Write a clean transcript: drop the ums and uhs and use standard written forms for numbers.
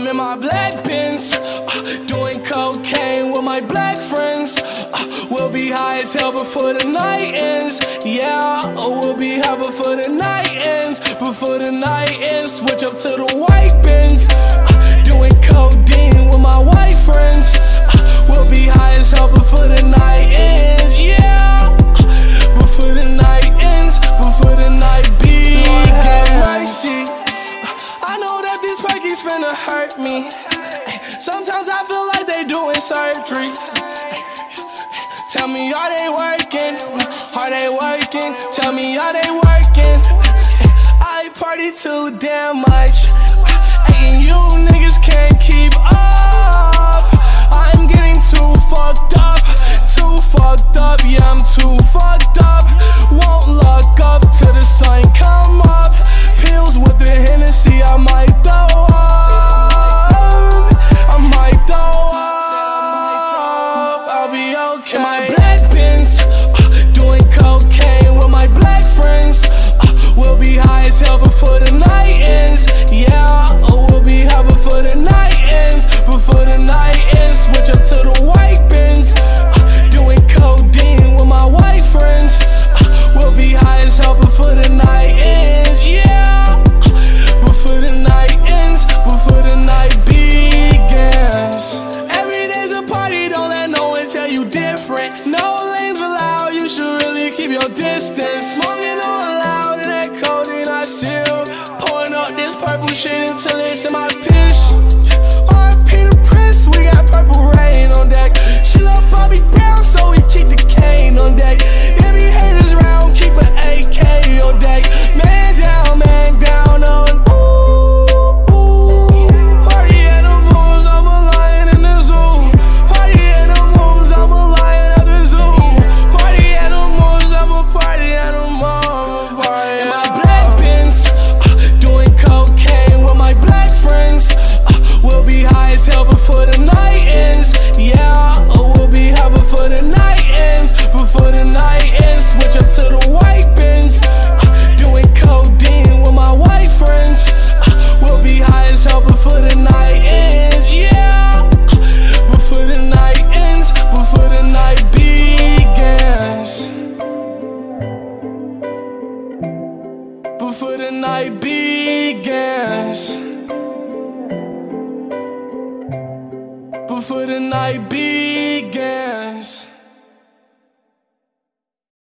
in my black Benz, doing cocaine with my black friends. We'll be high as hell before the night ends. Yeah, we'll be high before the night ends. Before the night ends, switch up to the white Benz, doing codeine with my white friends. We'll be high as hell before the night ends. Yeah, before the night ends, before the night begins. I know that these perkies finna hurt me. Sometimes I feel like they doing surgery. Tell me, are they working? Are they working? Tell me, are they working? I party too damn much, and you niggas can't keep up. I'm getting too fucked up, too fucked up. Yeah, I'm too fucked up. Won't look up till the sun come up. Pills with the Hennessy, I might throw up. I might throw up. I'll be okay. In my black Benz, doing cocaine with my black friends. We'll be high as hell before the night ends. Yeah, we'll be high before the night ends. Before the night ends, switch up to the white Benz, doing codeine with my white friends. We'll be high as hell before the night ends. Yeah, before the night ends, before the night begins. Every day's a party, don't let no one tell you different. No lanes allowed, you should really keep your distance. Smoking on loud in that codeine I seal. Pouring up this purple shit until it's in my piss. R.I.P. the Prince, we got purple rain on deck. She love Bobby Brown, so we keep the cane on deck. If you haters round, keep an AK on deck. Man down on ooh. Party animals, I'm a lion in the zoo. Party animals, I'm a lion at the zoo. Party animals, I'm a party animal. In my black Benz, doing cocaine with my black friends. We'll be high as hell before the night ends. Yeah, we'll be high before the night ends. Before the night ends, switch up to the white Benz, doing codeine with my white friends. We'll be high as hell before the night ends. Yeah, before the night ends, before the night begins. Before the night begins. Before the night begins.